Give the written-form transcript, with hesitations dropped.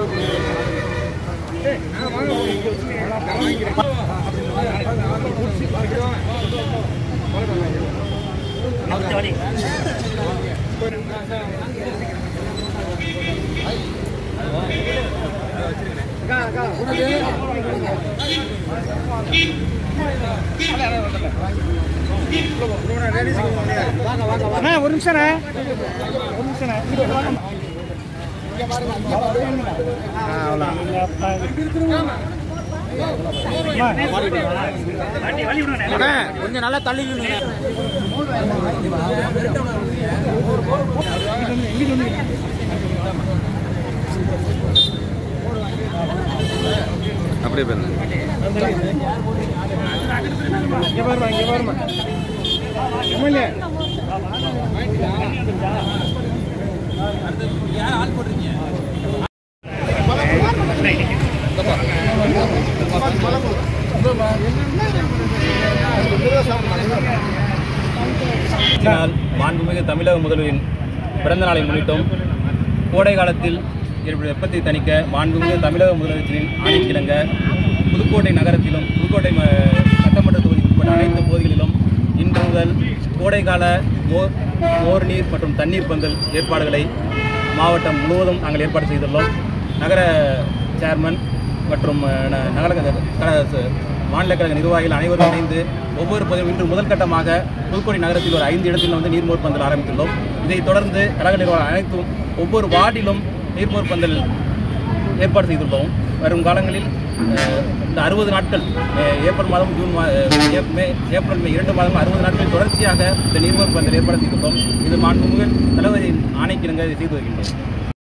ஒரு நிமிஷம் கொஞ்சம் நல்லா தள்ளி அப்படியே போயிருங்க. மாண்புமிகு தமிழக முதல்வரின் பிறந்த நாளை முன்னிட்டும் கோடை காலத்தில் ஏற்படும் வெப்பத்தை தணிக்க மாண்புமிகு தமிழக முதலமைச்சரின் ஆணைக்கிழங்க புதுக்கோட்டை நகரத்திலும் புதுக்கோட்டை சட்டமன்ற தொகுதிக்கு உட்பட்ட அனைத்து பகுதிகளிலும் இன்று முதல் கோடைக்கால மோர் நீர் மற்றும் தண்ணீர் பந்தல் ஏற்பாடுகளை மாவட்டம் முழுவதும் நாங்கள் ஏற்பாடு செய்துள்ளோம். நகர சேர்மன் மற்றும் மாநில கழக நிர்வாகிகள் அனைவரும் இணைந்து ஒவ்வொரு பகுதியும் இன்று முதல் கட்டமாக புதுக்கோட்டை நகரத்தில் ஒரு 5 இடத்தில் நீர்மோர் பந்தல் ஆரம்பித்துள்ளோம். இதைத் தொடர்ந்து கழக நிர்வாகம் அனைத்தும் ஒவ்வொரு வார்டிலும் நீர்மோர் பந்தல் ஏற்பாடு செய்துள்ளோம். வரும் காலங்களில் இந்த 60 நாட்கள் ஏப்ரல் மாதம் ஏப்ரல் மே 2 மாதம் 60 நாட்கள் தொடர்ச்சியாக இந்த நீர்மோர் பந்தல் ஏற்பாடு செய்துள்ளோம். இது மாண்புமிகு தலைவரின் ஆணைக்கிணங்க செய்து வருகின்றோம்.